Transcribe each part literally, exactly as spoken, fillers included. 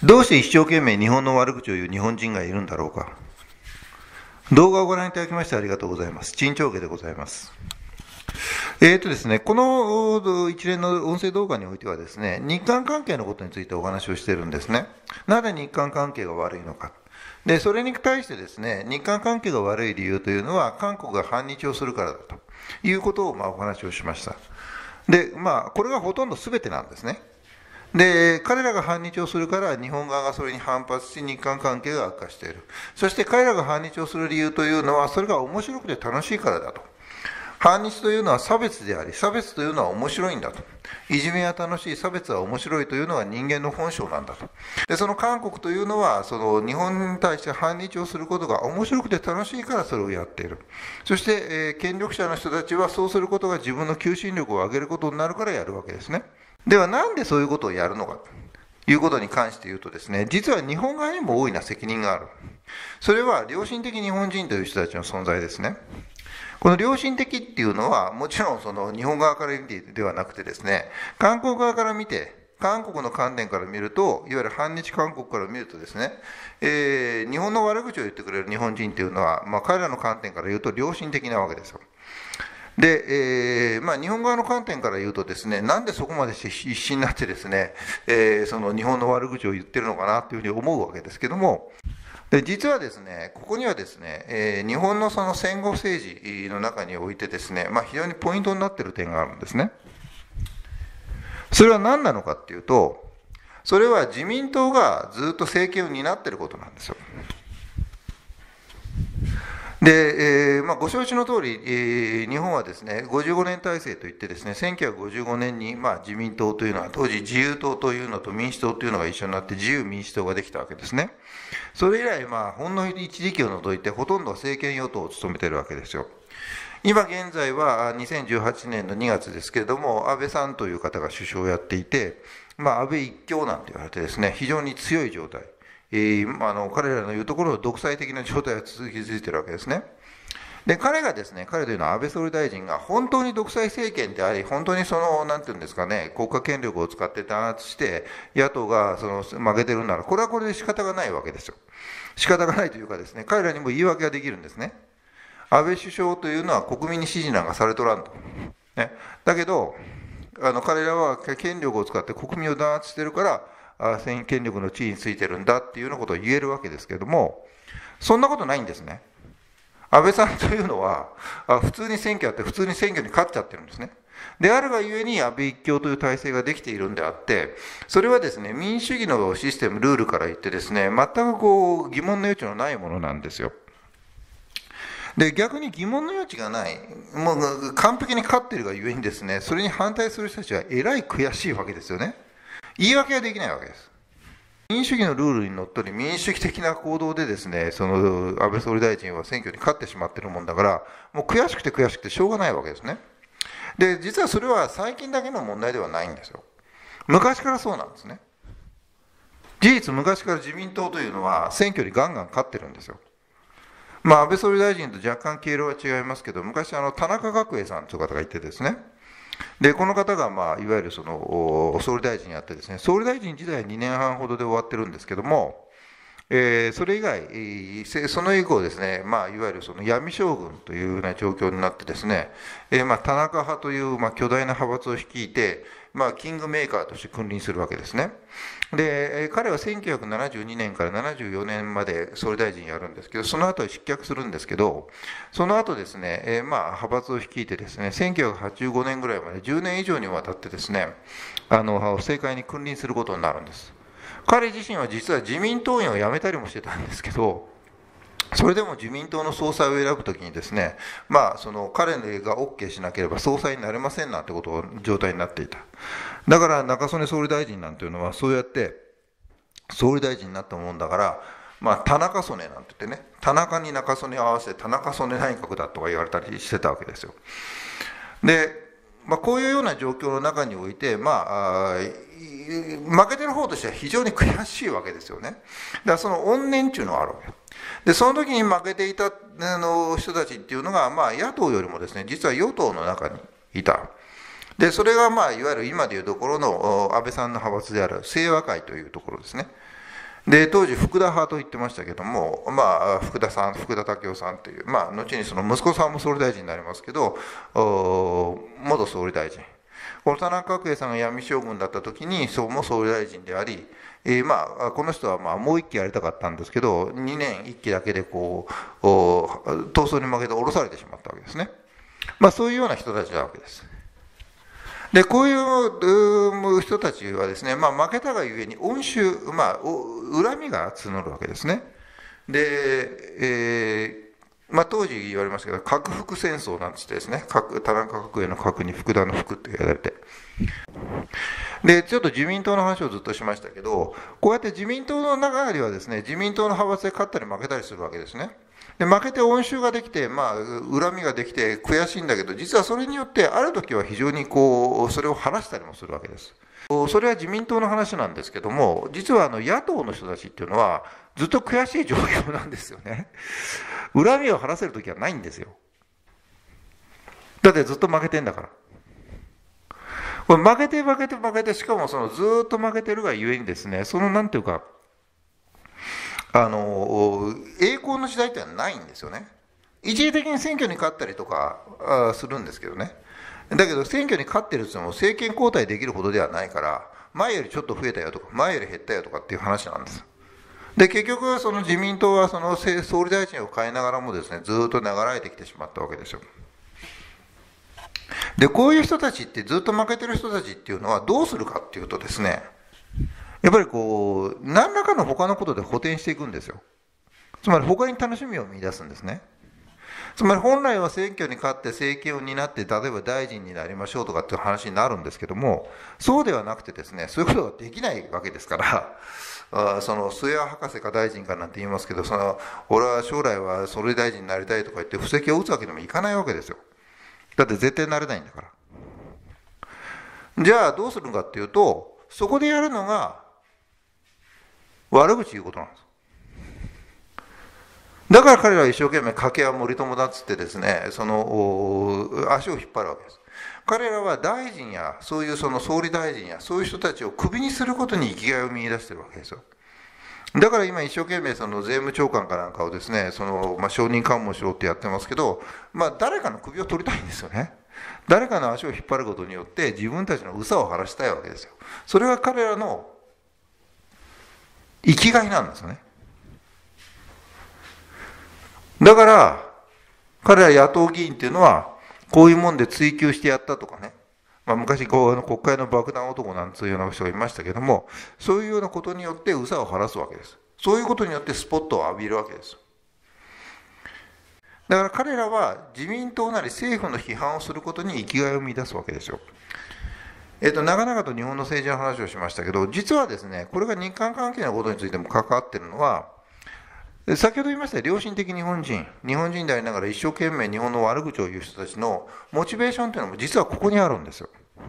どうして一生懸命日本の悪口を言う日本人がいるんだろうか。動画をご覧いただきましてありがとうございます。陳長家でございます。えーとですね、この一連の音声動画においてはですね、日韓関係のことについてお話をしているんですね。なぜ日韓関係が悪いのか。で、それに対してですね、日韓関係が悪い理由というのは、韓国が反日をするからだということをまあお話をしました。で、まあ、これがほとんど全てなんですね。で、彼らが反日をするから日本側がそれに反発し日韓関係が悪化している。そして彼らが反日をする理由というのはそれが面白くて楽しいからだと。反日というのは差別であり、差別というのは面白いんだと。いじめは楽しい、差別は面白いというのが人間の本性なんだと。で、その韓国というのは、その日本に対して反日をすることが面白くて楽しいからそれをやっている。そして、えー、権力者の人たちはそうすることが自分の求心力を上げることになるからやるわけですね。ではなんでそういうことをやるのかということに関して言うとですね、実は日本側にも大いな責任がある。それは良心的日本人という人たちの存在ですね。この良心的っていうのは、もちろんその日本側から見てではなくてですね、韓国側から見て、韓国の観点から見ると、いわゆる反日韓国から見るとですね、えー、日本の悪口を言ってくれる日本人っていうのは、まあ彼らの観点から言うと良心的なわけですよ。で、えーまあ、日本側の観点から言うとですね、なんでそこまでして必死になってですね、えー、その日本の悪口を言ってるのかなというふうに思うわけですけども、で実はですね、ここにはですね、えー、日本のその戦後政治の中においてですね、まあ、非常にポイントになっている点があるんですね。それは何なのかっていうと、それは自民党がずっと政権を担っていることなんですよ。で、えーまあ、ご承知の通り、えー、日本はですね、ごじゅうごねん体制といってですね、せんきゅうひゃくごじゅうごねんに、まあ、自民党というのは、当時自由党というのと民主党というのが一緒になって自由民主党ができたわけですね。それ以来、まあ、ほんの一時期を除いて、ほとんど政権与党を務めているわけですよ。今現在はにせんじゅうはちねんのにがつですけれども、安倍さんという方が首相をやっていて、まあ、安倍一強なんて言われてですね、非常に強い状態。えー、あの彼らの言うところの独裁的な状態が続き続いているわけですね。で、彼がですね、彼というのは安倍総理大臣が本当に独裁政権であり、本当にその、なんていうんですかね、国家権力を使って弾圧して、野党がその負けてるなら、これはこれで仕方がないわけですよ。仕方がないというかですね、彼らにも言い訳ができるんですね。安倍首相というのは国民に支持なんかされとらんと。ね、だけど、あの彼らは権力を使って国民を弾圧してるから、権力の地位についてるんだっていうようなことを言えるわけですけれども、そんなことないんですね。安倍さんというのは、普通に選挙やって普通に選挙に勝っちゃってるんですね。であるがゆえに安倍一強という体制ができているんであって、それはですね、民主主義のシステム、ルールから言ってですね、全くこう疑問の余地のないものなんですよ。で、逆に疑問の余地がない、もう完璧に勝っているがゆえにですね、それに反対する人たちはえらい悔しいわけですよね。言い訳ができないわけです。民主主義のルールにのっとり民主主義的な行動でですね、その安倍総理大臣は選挙に勝ってしまっているもんだから、もう悔しくて悔しくてしょうがないわけですね。で、実はそれは最近だけの問題ではないんですよ。昔からそうなんですね。事実、昔から自民党というのは選挙にガンガン勝ってるんですよ。まあ、安倍総理大臣と若干経路は違いますけど、昔あの田中角栄さんという方がいてですね、で、この方が、まあ、いわゆるその総理大臣やってですね、総理大臣時代はにねんはんほどで終わってるんですけども、えー、それ以外、えー、その以降ですね、まあ、いわゆるその闇将軍というような状況になってですね、えー、まあ、田中派という、まあ、巨大な派閥を率いて、まあ、キングメーカーとして君臨するわけですね。で、彼はせんきゅうひゃくななじゅうにねんからななじゅうよねんまで総理大臣やるんですけど、その後失脚するんですけど、その後ですね、えー、まあ派閥を率いてですね、せんきゅうひゃくはちじゅうごねんぐらいまでじゅうねん以上にわたってですね、あの政界に君臨することになるんです。彼自身は実は自民党員を辞めたりもしてたんですけど、それでも自民党の総裁を選ぶときにですね、まあ、その彼が OK しなければ総裁になれませんなんてことを状態になっていた。だから中曽根総理大臣なんていうのはそうやって総理大臣になったもんだから、まあ、田中曽根なんて言ってね、田中に中曽根を合わせて田中曽根内閣だとか言われたりしてたわけですよ。で、まあ、こういうような状況の中において、まあ、負けてる方としては非常に悔しいわけですよね。だからその怨念っていうのがあるわけで、その時に負けていたあの人たちっていうのが、まあ、野党よりもですね、実は与党の中にいた。で、それが、まあ、いわゆる今でいうところの安倍さんの派閥である清和会というところですね。 で当時福田派と言ってましたけども、まあ、福田さん福田赳夫さんという、まあ、後にその息子さんも総理大臣になりますけど、元総理大臣、この田中角栄さんが闇将軍だった時にそうも総理大臣であり、えーまあ、この人はまあもう一期やりたかったんですけど、にねんいっきだけでこう闘争に負けて降ろされてしまったわけですね。まあ、そういうような人たちなわけです。でこういう人たちはですね、まあ、負けたがゆえに恩仇、まあ、恨みが募るわけですね。で、えーまあ、当時言われましたけど、核福戦争なんつってですね、田中角栄の核に福田の福って言われて、でちょっと自民党の話をずっとしましたけど、こうやって自民党の中ではですね、自民党の派閥で勝ったり負けたりするわけですね。で負けて恩衆ができて、まあ、恨みができて悔しいんだけど、実はそれによってある時は非常にこうそれを晴らしたりもするわけです。それは自民党の話なんですけども、実はあの野党の人たちっていうのはずっと悔しい状況なんですよね。恨みを晴らせる時はないんですよ。だってずっと負けてんだから。これ負けて負けて負けて、しかもそのずっと負けてるがゆえにですね、そのなんていうか、あの栄光の時代ってのはないんですよね。一時的に選挙に勝ったりとかするんですけどね。だけど選挙に勝ってるって言っても政権交代できるほどではないから、前よりちょっと増えたよとか前より減ったよとかっていう話なんです。で結局その自民党はその総理大臣を変えながらもですね、ずっと流れてきてしまったわけですよ。でこういう人たちって、ずっと負けてる人たちっていうのはどうするかっていうとですね、やっぱりこう何らかの他のことで補填していくんですよ。つまり他に楽しみを見出すんですね。つまり本来は選挙に勝って政権を担って、例えば大臣になりましょうとかっていう話になるんですけども、そうではなくてですね、そういうことができないわけですから、あその末谷博士か大臣かなんて言いますけど、その俺は将来は総理大臣になりたいとか言って布石を打つわけにもいかないわけですよ。だって絶対なれないんだから。じゃあどうするのかっていうと、そこでやるのが悪口言うことなんです。だから彼らは一生懸命掛けは森友だっつってですね、その足を引っ張るわけです。彼らは大臣やそういうその総理大臣やそういう人たちをクビにすることに生きがいを見出してるわけですよ。だから今一生懸命その税務長官かなんかをですね、そのまあ証人喚問しろってやってますけど、まあ誰かの首を取りたいんですよね。誰かの足を引っ張ることによって自分たちの憂さを晴らしたいわけですよ。それが彼らの生きがいなんですよね。だから彼ら野党議員っていうのはこういうもんで追及してやったとかね、まあ、昔こうあの国会の爆弾男なんていうような人がいましたけども、そういうようなことによって憂さを晴らすわけです。そういうことによってスポットを浴びるわけです。だから彼らは自民党なり政府の批判をすることに生きがいを見出すわけですよ。えっと、長々と日本の政治の話をしましたけど、実はですね、これが日韓関係のことについても関わっているのは、先ほど言いました良心的日本人、日本人でありながら一生懸命日本の悪口を言う人たちのモチベーションというのも実はここにあるんですよ。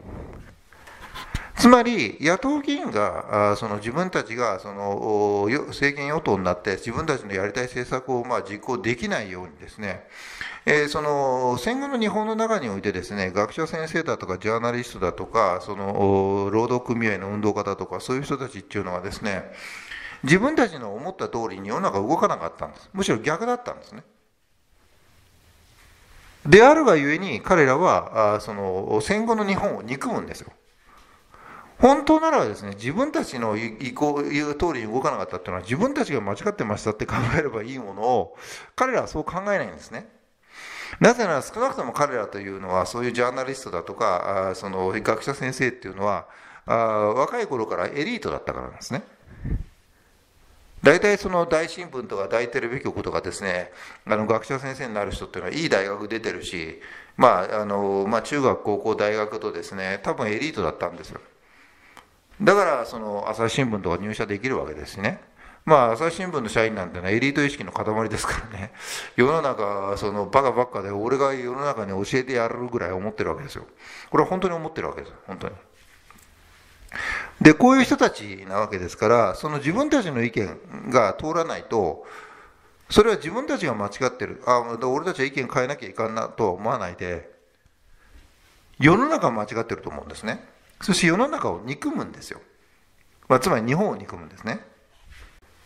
つまり野党議員がその自分たちがその政権与党になって自分たちのやりたい政策をまあ実行できないようにですね、えー、その戦後の日本の中においてですね、学者先生だとかジャーナリストだとかその労働組合の運動家だとかそういう人たちっていうのはですね、自分たちの思った通りに世の中動かなかったんです。むしろ逆だったんですね。であるがゆえに彼らはあその戦後の日本を憎むんですよ。本当ならですね、自分たちの言う通りに動かなかったっていうのは自分たちが間違ってましたって考えればいいものを、彼らはそう考えないんですね。なぜなら少なくとも彼らというのはそういうジャーナリストだとかあその学者先生っていうのはあ若い頃からエリートだったからなんですね。大体その大新聞とか大テレビ局とかですね、あの学者先生になる人っていうのはいい大学出てるし、まああのまあ、中学高校大学とですね多分エリートだったんですよ。だからその朝日新聞とか入社できるわけですしね。まあ朝日新聞の社員なんてのはエリート意識の塊ですからね、世の中そのバカばっかで俺が世の中に教えてやるぐらい思ってるわけですよ。これは本当に思ってるわけですよ、本当に。でこういう人たちなわけですから、その自分たちの意見が通らないと、それは自分たちが間違ってる、あ俺たちは意見変えなきゃいかんなとは思わないで、世の中は間違ってると思うんですね。そして世の中を憎むんですよ、まあ、つまり日本を憎むんですね。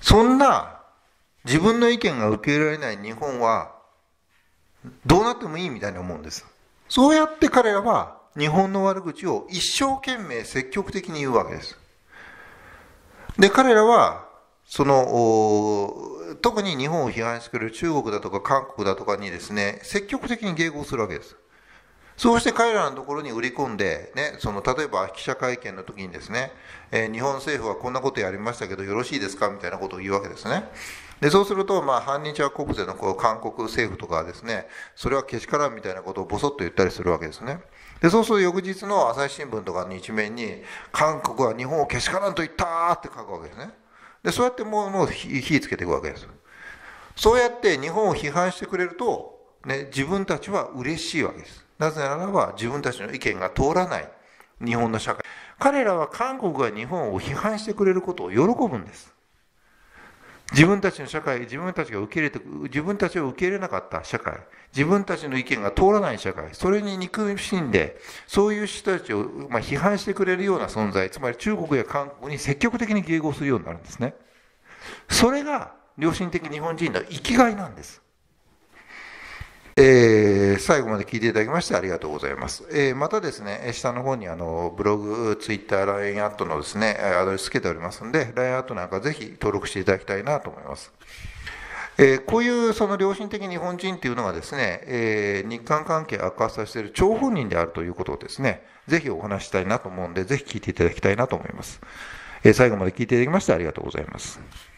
そんな自分の意見が受け入れられない日本はどうなってもいいみたいに思うんです。そうやって彼らは日本の悪口を一生懸命積極的に言うわけです。で、彼らはその特に日本を批判してくれる中国だとか韓国だとかにですね、積極的に迎合するわけです。そうして彼らのところに売り込んで、ね、その例えば記者会見の時にですね、えー、日本政府はこんなことやりましたけどよろしいですかみたいなことを言うわけですね。でそうすると、まあ、反日派国税のこう韓国政府とかはですね、それはけしからんみたいなことをボソッと言ったりするわけですね。でそうすると翌日の朝日新聞とかの一面に、韓国は日本をけしからんと言ったって書くわけですね。でそうやってもう、もう火、火つけていくわけです。そうやって日本を批判してくれると、ね、自分たちは嬉しいわけです。なぜならば自分たちの意見が通らない日本の社会。彼らは韓国が日本を批判してくれることを喜ぶんです。自分たちの社会、自分たちが受け入れて、自分たちを受け入れなかった社会、自分たちの意見が通らない社会、それに憎しんで、そういう人たちを、まあ、批判してくれるような存在、つまり中国や韓国に積極的に迎合するようになるんですね。それが良心的日本人の生きがいなんです。えー、最後まで聞いていただきましてありがとうございます。えー、またですね、下の方にあのブログ、ツイッター、ライン アットのですね、アドレスつけておりますので、ライン アットなんかぜひ登録していただきたいなと思います。えー、こういうその良心的日本人というのがですね、えー、日韓関係悪化させている張本人であるということをですね、ぜひお話したいなと思うんで、ぜひ聞いていただきたいなと思います。えー、最後まで聞いていただきましてありがとうございます。